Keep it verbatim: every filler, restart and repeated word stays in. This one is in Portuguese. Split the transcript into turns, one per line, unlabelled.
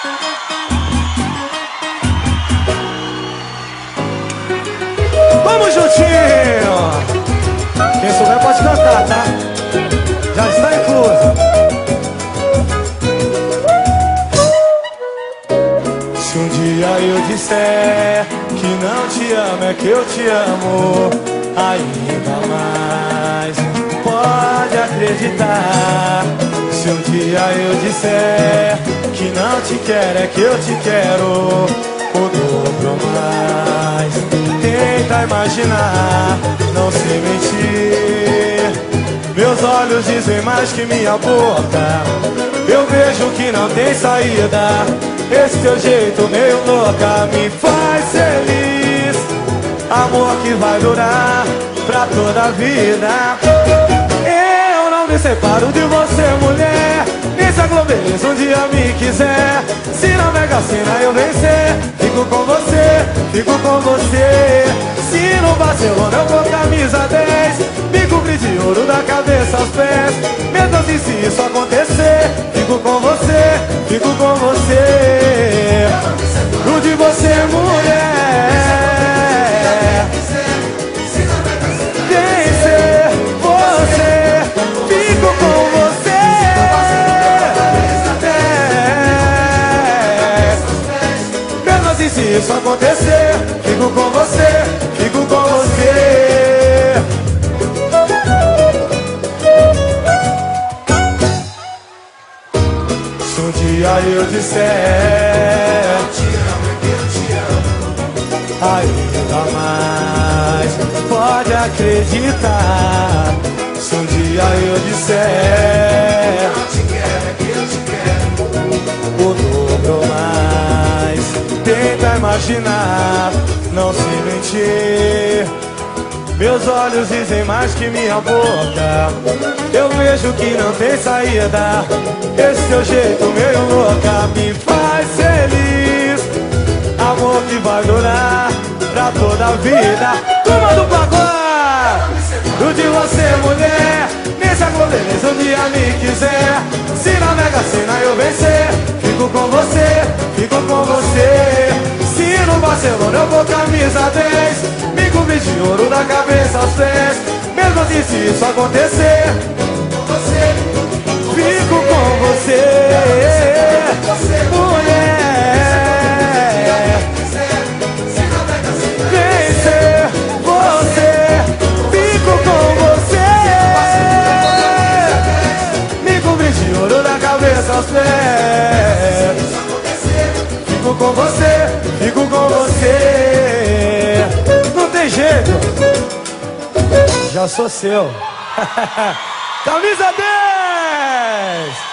Vamos juntinho! Quem souber pode cantar, tá? Já está incluso. Se um dia eu disser que não te amo, é que eu te amo ainda mais. Pode acreditar. Se um dia eu disser que não te quero, é que eu te quero o dobro mais. Tenta imaginar, não se mentir. Meus olhos dizem mais que minha boca. Eu vejo que não tem saída. Esse teu jeito meio louca me faz feliz. Amor que vai durar pra toda a vida. Eu não me separo de você, mulher. Nem se a Globeleza um dia me quiser. Se na Mega Sena eu vencer, fico com você, fico com você. Se no Barcelona eu for camisa dez, me cobrir de ouro da cabeça aos pés. Mesmo assim, se isso acontecer, fico com você, fico com você. Pro de você, mulher. Vencer você, fico com você. É. Mesmo assim, se isso acontecer, fico com você, fico com você. Se um dia eu disser
te amo, é que eu te amo
ainda mais, pode acreditar. Se um dia eu disser
não te quero, é que eu te quero
o dobro mais. Tenta imaginar, não se mentir. Meus olhos dizem mais que minha boca. Eu vejo que não tem saída. Esse teu jeito meio louca me faz feliz. Amor que vai durar pra toda a vida. Turma do pagode, do de você, mulher. Nem se a Globeleza um dia me quiser. Se na Mega Sena eu vencer, fico com você, fico com você. Se no Barcelona eu vou camisa dez, me cobrir de ouro da cabeça aos pés. Mesmo assim, se isso acontecer, fico com você, mulher. Vencer você, fico com você. Me cobrir de ouro da cabeça aos pés. Fico com você, fico com você. Não tem jeito, já sou seu. Camisa dez!